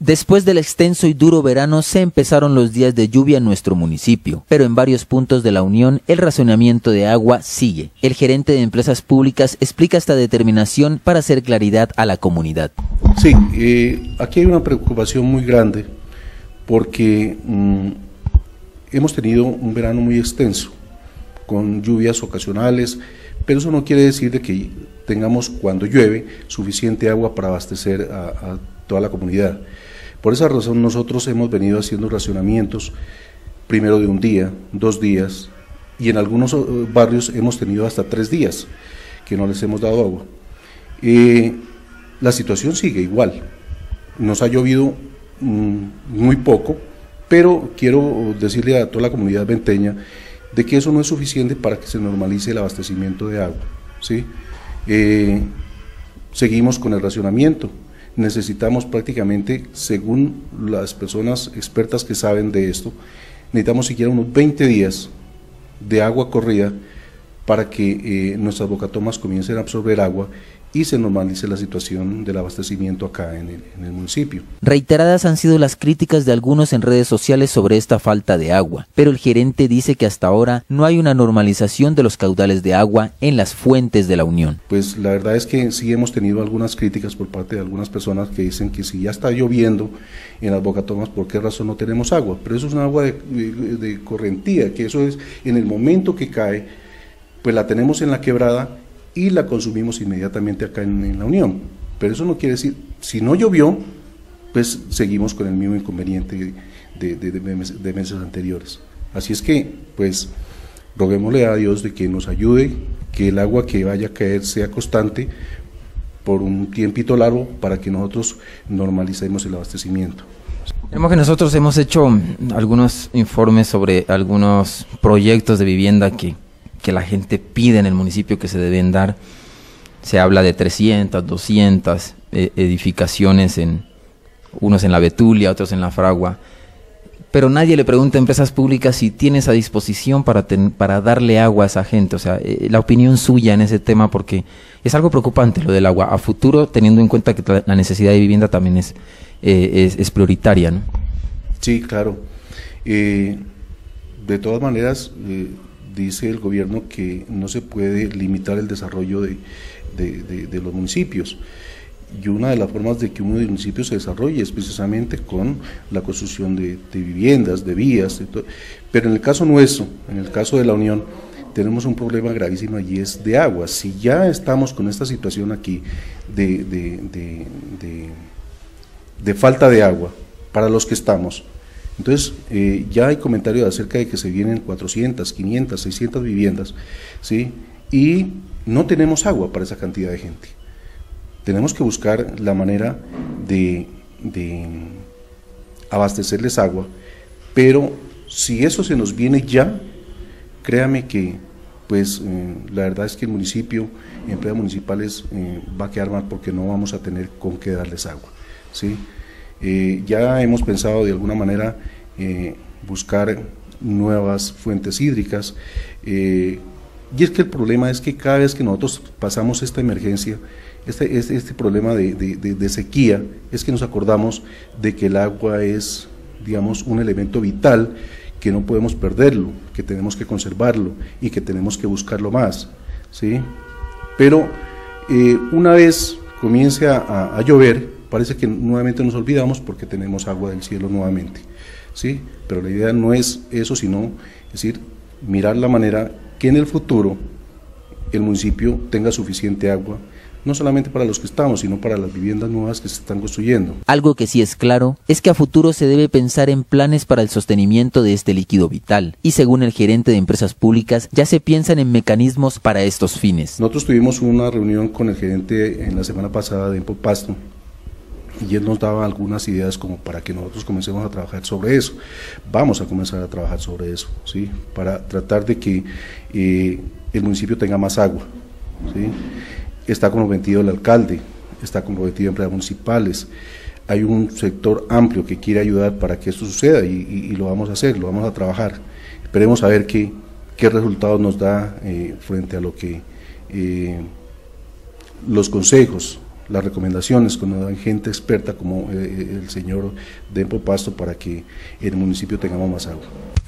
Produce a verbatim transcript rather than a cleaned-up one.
Después del extenso y duro verano se empezaron los días de lluvia en nuestro municipio, pero en varios puntos de la Unión el racionamiento de agua sigue. El gerente de Empresas Públicas explica esta determinación para hacer claridad a la comunidad. Sí, eh, aquí hay una preocupación muy grande porque mmm, hemos tenido un verano muy extenso, con lluvias ocasionales, pero eso no quiere decir de que tengamos, cuando llueve, suficiente agua para abastecer a, a toda la comunidad. Por esa razón nosotros hemos venido haciendo racionamientos, primero de un día, dos días, y en algunos barrios hemos tenido hasta tres días que no les hemos dado agua. Eh, la situación sigue igual, nos ha llovido mmm, muy poco, pero quiero decirle a toda la comunidad venteña de que eso no es suficiente para que se normalice el abastecimiento de agua, ¿sí? Eh, seguimos con el racionamiento. Necesitamos prácticamente, según las personas expertas que saben de esto, necesitamos siquiera unos veinte días de agua corrida para que eh, nuestras bocatomas comiencen a absorber agua y se normalice la situación del abastecimiento acá en el, en el municipio. Reiteradas han sido las críticas de algunos en redes sociales sobre esta falta de agua, pero el gerente dice que hasta ahora no hay una normalización de los caudales de agua en las fuentes de la Unión. Pues la verdad es que sí hemos tenido algunas críticas por parte de algunas personas que dicen que si ya está lloviendo en las bocatomas, ¿por qué razón no tenemos agua? Pero eso es una agua de, de, de correntía, que eso es en el momento que cae, pues la tenemos en la quebrada y la consumimos inmediatamente acá en, en la Unión, pero eso no quiere decir, si no llovió, pues seguimos con el mismo inconveniente de, de, de, de meses anteriores. Así es que, pues, roguémosle a Dios de que nos ayude, que el agua que vaya a caer sea constante por un tiempito largo para que nosotros normalicemos el abastecimiento. Vemos que nosotros hemos hecho algunos informes sobre algunos proyectos de vivienda que que la gente pide en el municipio que se deben dar. Se habla de trescientas, doscientas eh, edificaciones, en unos en la Betulia, otros en la Fragua, pero nadie le pregunta a Empresas Públicas si tiene esa disposición para, ten, para darle agua a esa gente. O sea, eh, la opinión suya en ese tema, porque es algo preocupante lo del agua a futuro, teniendo en cuenta que la necesidad de vivienda también es, eh, es, es prioritaria, ¿no? Sí, claro. Eh, de todas maneras, eh, dice el gobierno que no se puede limitar el desarrollo de, de, de, de los municipios, y una de las formas de que un municipio se desarrolle es precisamente con la construcción de, de viviendas, de vías, de todo. Pero en el caso nuestro, en el caso de la Unión, tenemos un problema gravísimo y es de agua. Si ya estamos con esta situación aquí de, de, de, de, de falta de agua para los que estamos, entonces, eh, ya hay comentarios acerca de que se vienen cuatrocientas, quinientas, seiscientas viviendas, ¿sí? Y no tenemos agua para esa cantidad de gente. Tenemos que buscar la manera de, de abastecerles agua, pero si eso se nos viene ya, créame que, pues, eh, la verdad es que el municipio, empresas municipales, eh, va a quedar mal porque no vamos a tener con qué darles agua, ¿sí? Eh, ya hemos pensado de alguna manera eh, buscar nuevas fuentes hídricas, eh, y es que el problema es que cada vez que nosotros pasamos esta emergencia, este, este, este problema de, de, de, de sequía, es que nos acordamos de que el agua es, digamos, un elemento vital, que no podemos perderlo, que tenemos que conservarlo y que tenemos que buscarlo más, ¿sí? Pero eh, una vez comience a, a, a llover, parece que nuevamente nos olvidamos porque tenemos agua del cielo nuevamente, ¿sí? Pero la idea no es eso, sino, es decir, mirar la manera que en el futuro el municipio tenga suficiente agua, no solamente para los que estamos, sino para las viviendas nuevas que se están construyendo. Algo que sí es claro es que a futuro se debe pensar en planes para el sostenimiento de este líquido vital, y según el gerente de Empresas Públicas, ya se piensan en mecanismos para estos fines. Nosotros tuvimos una reunión con el gerente en la semana pasada de Empopasto, y él nos daba algunas ideas como para que nosotros comencemos a trabajar sobre eso. Vamos a comenzar a trabajar sobre eso, ¿sí? Para tratar de que eh, el municipio tenga más agua, ¿sí? Está comprometido el alcalde, está comprometido empresas municipales, hay un sector amplio que quiere ayudar para que esto suceda, y, y, y lo vamos a hacer, lo vamos a trabajar. Esperemos a ver qué, qué resultados nos da eh, frente a lo que eh, los consejos las recomendaciones que nos dan gente experta como eh, el señor Dempo Pasto para que en el municipio tengamos más agua.